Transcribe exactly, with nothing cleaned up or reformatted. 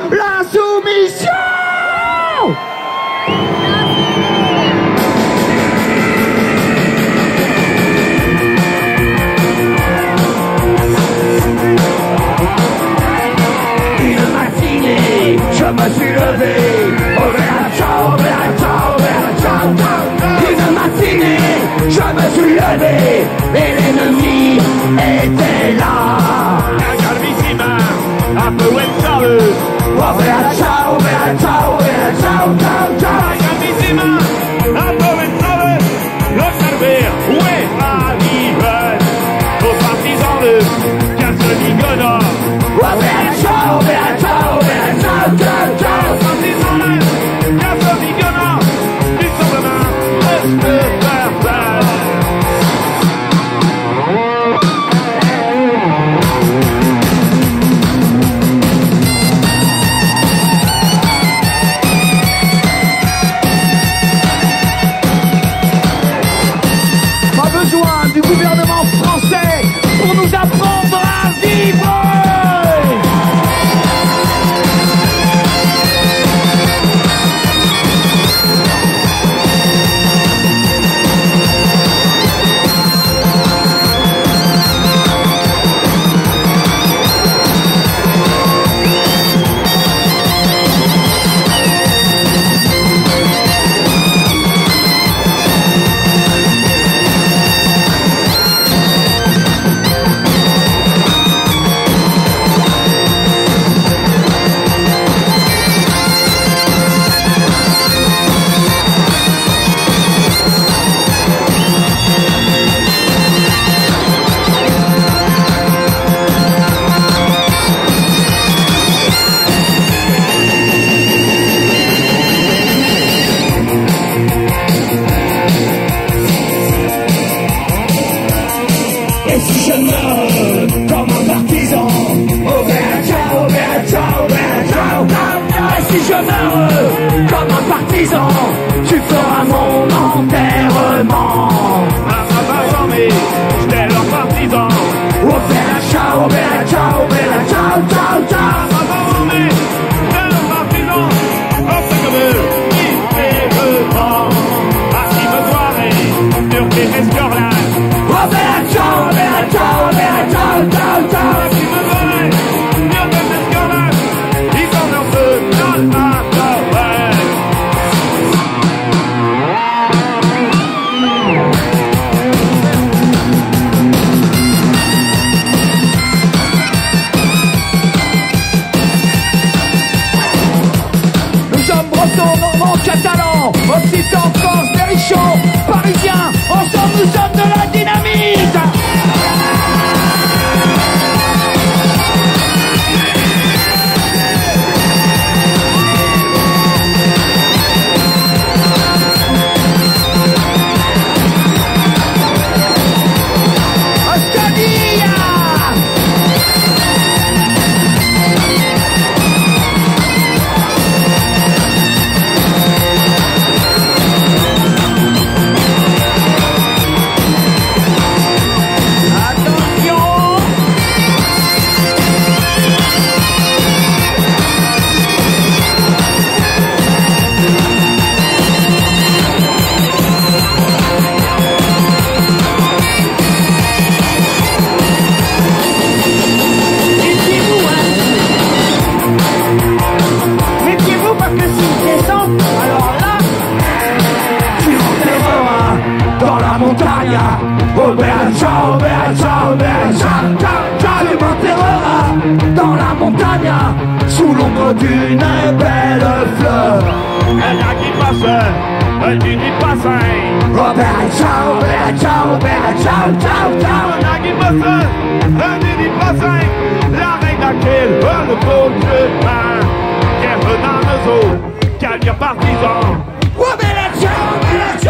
l'insoumission. Une matinée, je me suis levé, oh bella ciao, bella ciao, bella ciao, ciao. Une matinée, je me suis levé, et l'ennemi était là. Calvissima, un peu Western. Oh bella ciao, bella ciao, bella ciao, ciao, ciao. Calvissima, un peu Western. Le servir, où est ma vie? Aux partisans de Casse-Ligona. Oh bella ciao, bella ciao, bella ciao, ciao, ciao. Aux partisans de Casse-Ligona. Du simplement, reste faire place. Pas besoin du gouvernement français pour nous apprendre à vivre. Et si je meurs comme un partisan, oh bella ciao, bella ciao, bella ciao, ciao. Et si je meurs comme un partisan, tu feras mon enterrement. Un papa formé, j'étais leur partisan. Oh bella ciao, bella ciao, bella ciao, ciao, Un ciao. papa formé, j'étais leur partisan. On fait comme eux, qui fait le vent. À qui me soirée, sur tes escarlades. Oh bella ciao, bella ciao, bella ciao, ciao, ciao. À qui me soirée, sur tes escarlades. Ils sont en feu, dans ma caravane. Nous sommes bretons, normands, catalans, occitans, corse, berrichons, parisiens, ensemble nous sommes de la dynamite. Oscadia. Méfiez-vous, hein. Méfiez-vous parce que s'il descend, alors là, tu rentreras dans la montagne. Oh bella ciao, bella ciao, bella ciao, ciao, ciao. Tu m'enterreras dans la montagne, sous l'ombre d'une belle fleur. Elle a qui passe, elle dit qui passe. Oh bella ciao, bella ciao, bella ciao, ciao, ciao. Elle a qui passe, elle dit qui passe. La reine à quel le beau chemin. Qu'elle venant nos eaux, qu'elle vient partisan. Oh bella ciao, bella